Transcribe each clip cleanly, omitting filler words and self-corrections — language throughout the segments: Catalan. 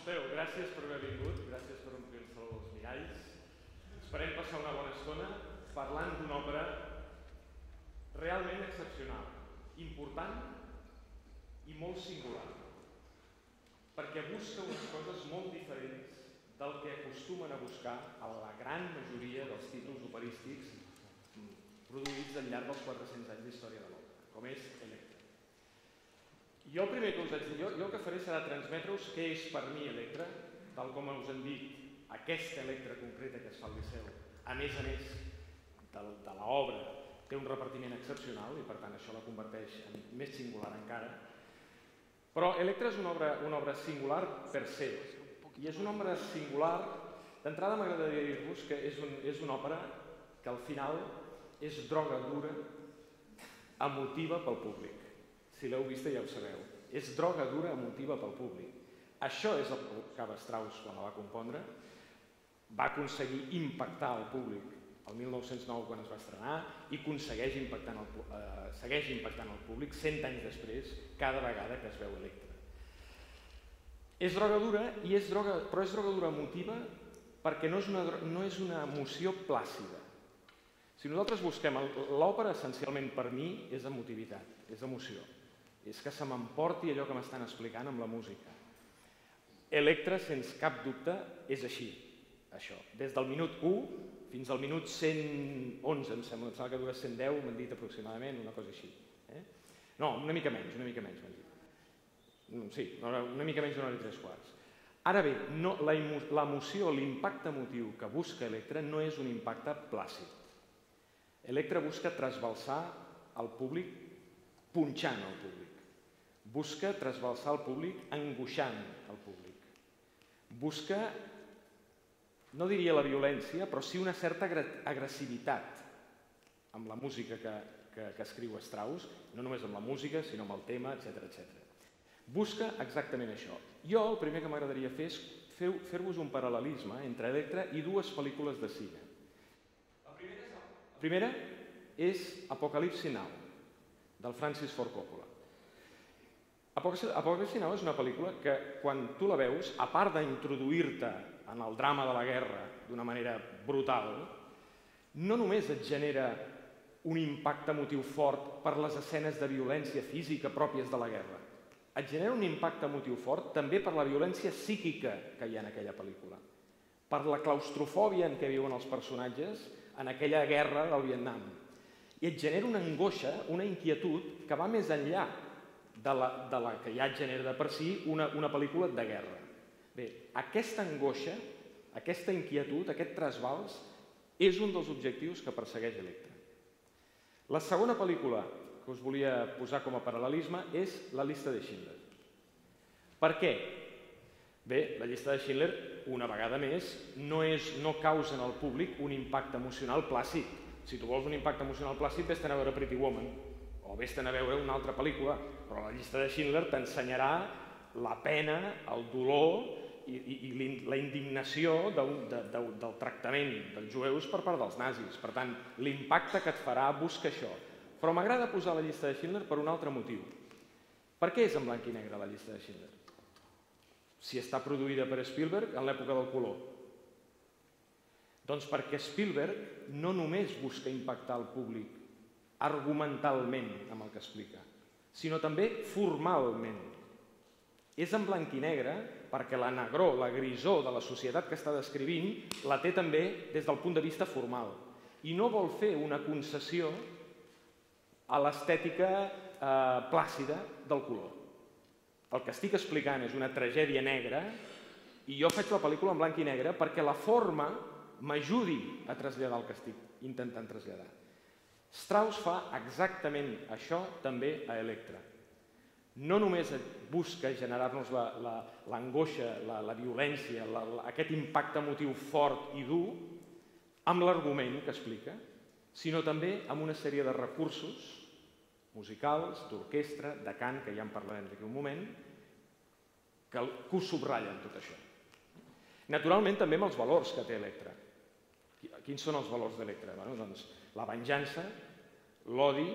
esteu? Gràcies per haver vingut, gràcies per omplir el saló dels miralls. Esperem passar una bona estona parlant d'una òpera realment excepcional, important i molt singular, perquè busca unes coses molt diferents del que acostumen a buscar a la gran majoria dels títols operístics produïts al llarg dels 400 anys d'història de l'òpera, com és Electra. Jo el primer que us haig de dir, jo el que faré serà transmetre-us què és per mi Electra, tal com us han dit, aquesta Electra concreta que es fa al Liceu, a més de l'obra, té un repartiment excepcional i per tant això la converteix en més singular encara. Però Electra és una obra singular per se, i és una obra singular, d'entrada m'agradaria dir-vos que és una òpera que al final és droga dura, emotiva pel públic. Si l'heu vista ja ho sabeu. És droga dura emotiva pel públic. Això és el que buscava Strauss quan la va compondre. Va aconseguir impactar el públic el 1909 quan es va estrenar i segueix impactant el públic 100 anys després cada vegada que es veu Electra. És droga dura, però és droga dura emotiva perquè no és una emoció plàcida. Si nosaltres busquem l'òpera, essencialment per mi és emotivitat, és emoció. És que se m'emporti allò que m'estan explicant amb la música. Electra, sense cap dubte, és així, això. Des del minut 1 fins al minut 111, em sembla que dura 110, m'han dit aproximadament, una cosa així. No, una mica menys, m'han dit. Sí, una mica menys d'una hora i 3/4. Ara bé, l'emoció, l'impacte emotiu que busca Electra no és un impacte plàcid. Electra busca trasbalsar el públic punxant el públic. Busca trasbalsar el públic angoixant el públic. Busca, no diria la violència, però sí una certa agressivitat amb la música que escriu Strauss, no només amb la música, sinó amb el tema, etc. Busca exactament això. Jo el primer que m'agradaria fer és fer-vos un paral·lelisme entre Electra i dues pel·lícules de cine. La primera és Apocalipsi Now, del Francis Ford Coppola. Apocalipsi Now és una pel·lícula que, quan tu la veus, a part d'introduir-te en el drama de la guerra d'una manera brutal, no només et genera un impacte emotiu fort per les escenes de violència física pròpies de la guerra, et genera un impacte emotiu fort també per la violència psíquica que hi ha en aquella pel·lícula, per la claustrofòbia en què viuen els personatges en aquella guerra del Vietnam. I et genera una angoixa, una inquietud que va més enllà de la que ja et genera de per si una pel·lícula de guerra. Bé, aquesta angoixa, aquesta inquietud, aquest trasbals, és un dels objectius que persegueix Electra. La segona pel·lícula que us volia posar com a paral·lelisme és La llista de Schindler. Per què? Bé, La llista de Schindler, una vegada més, no causa en el públic un impacte emocional plàcid. Si tu vols un impacte emocional plàcid, vés-te'n a veure Pretty Woman, o vés-te'n a veure una altra pel·lícula, però La llista de Schindler t'ensenyarà la pena, el dolor i la indignació del tractament dels jueus per part dels nazis. Per tant, l'impacte que et farà busca això. Però m'agrada posar La llista de Schindler per un altre motiu. Per què és en blanc i negre La llista de Schindler? Si està produïda per Spielberg en l'època del color. Doncs perquè Spielberg no només busca impactar el públic argumentalment amb el que explica, sinó també formalment. És en blanc i negre perquè la negror, la grisor de la societat que està descrivint la té també des del punt de vista formal i no vol fer una concessió a l'estètica plàcida del color. El que estic explicant és una tragèdia negra i jo faig la pel·lícula en blanc i negre perquè la forma m'ajudi a traslladar el que estic intentant traslladar. Strauss fa exactament això també a Electra. No només busca generar-nos l'angoixa, la violència, aquest impacte emotiu fort i dur amb l'argument que explica, sinó també amb una sèrie de recursos musicals, d'orquestra, de cant, que ja en parlarem d'aquí un moment, que ho subratllen tot això. Naturalment també amb els valors que té Electra. Quins són els valors d'Electra? Doncs la venjança, l'odi,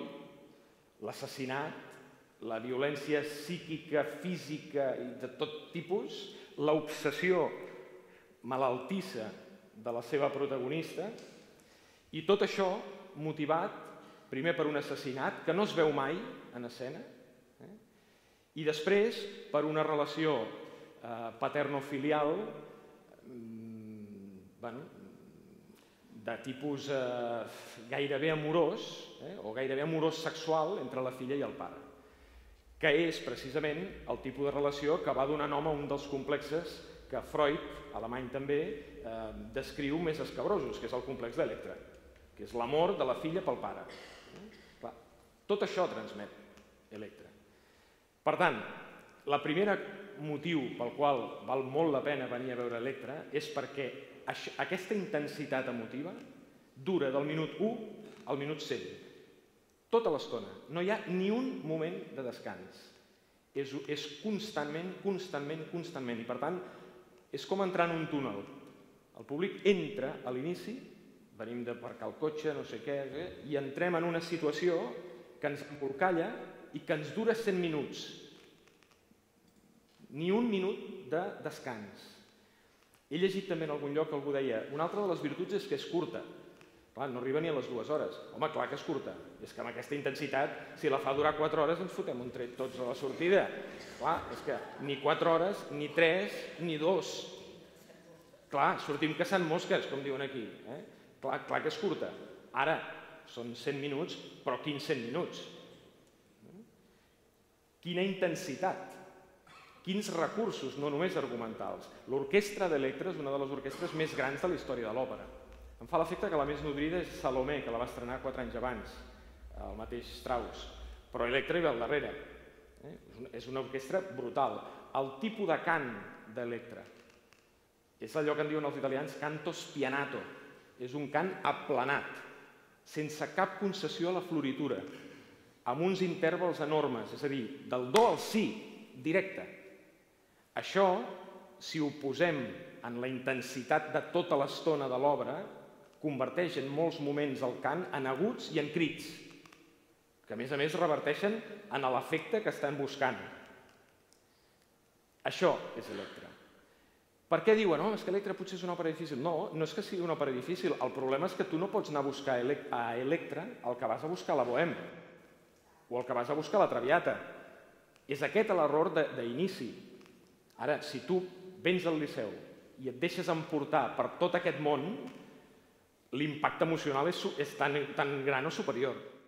l'assassinat, la violència psíquica, física i de tot tipus, l'obsessió malaltissa de la seva protagonista, i tot això motivat primer per un assassinat que no es veu mai en escena, i després per una relació paterno-filial de tipus gairebé amorós, o gairebé amorós sexual entre la filla i el pare, que és precisament el tipus de relació que va donar nom a un dels complexes que Freud, alemany també, descriu més escabrosos, que és el complex d'Electra, que és l'amor de la filla pel pare. Tot això transmet Electra. Per tant, el primer motiu pel qual val molt la pena venir a veure Electra és perquè aquesta intensitat emotiva dura del minut 1 al minut 100. Tota l'estona. No hi ha ni un moment de descans. És constantment, constantment, constantment. I per tant, és com entrar en un túnel. El públic entra a l'inici, venim d'aparcar el cotxe, no sé què, i entrem en una situació que ens embolcalla i que ens dura 100 minuts. Ni un minut de descans. He llegit també en algun lloc que algú deia una altra de les virtuts és que és curta. Clar, no arriba ni a les 2 hores. Home, clar que és curta. És que amb aquesta intensitat, si la fa durar 4 hores, ens fotem un tret tots a la sortida. Clar, és que ni 4 hores, ni 3, ni 2. Clar, sortim caçant mosques, com diuen aquí. Clar que és curta. Ara, són 100 minuts, però quins 100 minuts? Quina intensitat! Quins recursos, no només argumentals. L'orquestra d'Electra és una de les orquestres més grans de la història de l'òpera. Em fa l'efecte que la més nodrida és Salomé, que la va estrenar 4 anys abans, el mateix Strauss, però Electra hi ve al darrere. És una orquestra brutal. El tipus de cant d'Electra és allò que en diuen els italians canto spianato. És un cant aplanat, sense cap concessió a la floritura, amb uns intervals enormes, és a dir, del do al si, directe. Això, si ho posem en la intensitat de tota l'estona de l'obra, converteix en molts moments el cant en aguts i en crits, que a més reverteixen en l'efecte que estan buscant. Això és Electra. Per què diuen, és que Electra potser és una òpera difícil? No, no és que sigui una òpera difícil. El problema és que tu no pots anar a buscar a Electra el que vas a buscar a la Bohème o el que vas a buscar a la Traviata. És aquest l'error d'inici. Ara, si tu vens al Liceu i et deixes emportar per tot aquest món, l'impacte emocional és tan gran o superior.